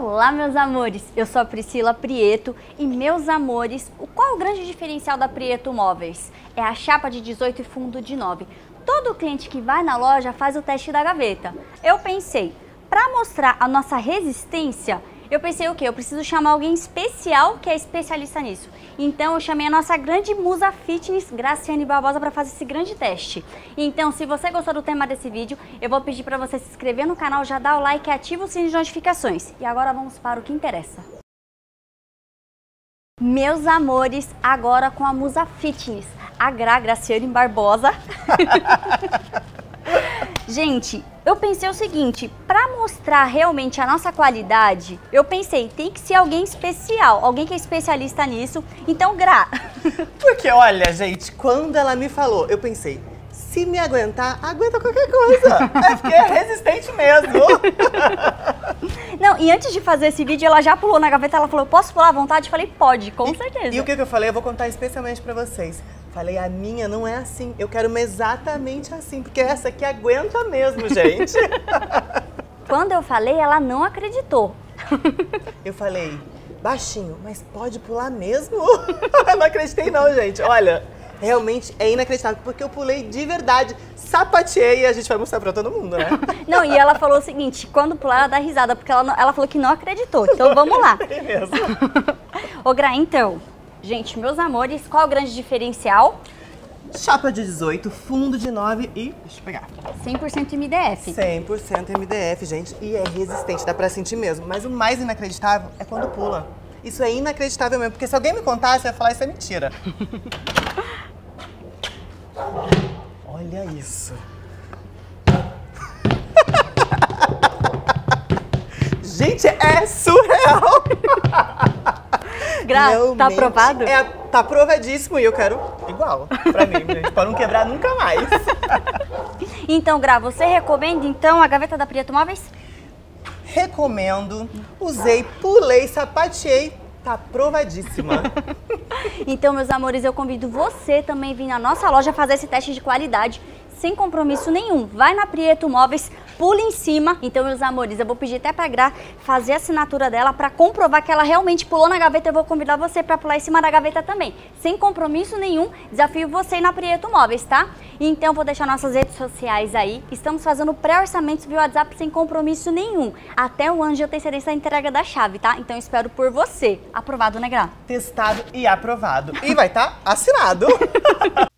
Olá, meus amores! Eu sou a Priscila Prieto e, meus amores, qual é o grande diferencial da Prieto Móveis? É a chapa de 18 e fundo de 9. Todo cliente que vai na loja faz o teste da gaveta. Eu pensei, para mostrar a nossa resistência, eu pensei o quê? Eu preciso chamar alguém especial que é especialista nisso. Então eu chamei a nossa grande musa fitness, Graciane Barbosa, para fazer esse grande teste. Então, se você gostou do tema desse vídeo, eu vou pedir para você se inscrever no canal, já dar o like e ativa o sininho de notificações. E agora vamos para o que interessa. Meus amores, agora com a musa fitness, a Graciane Barbosa. Gente, eu pensei o seguinte, para mostrar realmente a nossa qualidade, eu pensei, tem que ser alguém especial, alguém que é especialista nisso, então Gra. Porque olha, gente, quando ela me falou, eu pensei, se me aguentar, aguenta qualquer coisa. É porque é resistente mesmo. Não, e antes de fazer esse vídeo, ela já pulou na gaveta, ela falou, posso pular à vontade? Eu falei, pode, com certeza. E o que eu falei, eu vou contar especialmente pra vocês. Falei, a minha não é assim, eu quero uma exatamente assim, porque essa aqui aguenta mesmo, gente. Quando eu falei, ela não acreditou. Eu falei, baixinho, mas pode pular mesmo? Eu não acreditei não, gente. Olha, realmente é inacreditável, porque eu pulei de verdade, sapateei e a gente vai mostrar pra todo mundo, né? Não, e ela falou o seguinte, quando pular, ela dá risada, porque ela falou que não acreditou. Então vamos lá. É mesmo. Ô Gra, então, gente, meus amores, qual é o grande diferencial? Chapa de 18, fundo de 9 e... deixa eu pegar. 100% MDF. 100% MDF, gente, e é resistente, dá pra sentir mesmo. Mas o mais inacreditável é quando pula. Isso é inacreditável mesmo, porque se alguém me contasse, eu ia falar, isso é mentira. Olha isso. Gente, é surreal. Gra, tá aprovado? Tá aprovadíssimo e eu quero igual pra mim, gente, pra não quebrar nunca mais. Então, Gra, você recomenda então a gaveta da Prieto Móveis? Recomendo, usei, pulei, sapateei, tá aprovadíssima. Então, meus amores, eu convido você também a vir na nossa loja fazer esse teste de qualidade sem compromisso nenhum. Vai na Prieto Móveis, pula em cima. Então, meus amores, eu vou pedir até pra Gra fazer a assinatura dela pra comprovar que ela realmente pulou na gaveta. Eu vou convidar você pra pular em cima da gaveta também. Sem compromisso nenhum, desafio você na Prieto Móveis, tá? Então, vou deixar nossas redes sociais aí. Estamos fazendo pré-orçamentos via WhatsApp sem compromisso nenhum. Até o ano de antecedência da entrega da chave, tá? Então, espero por você. Aprovado, né, Gra? Testado e aprovado. E vai estar assinado.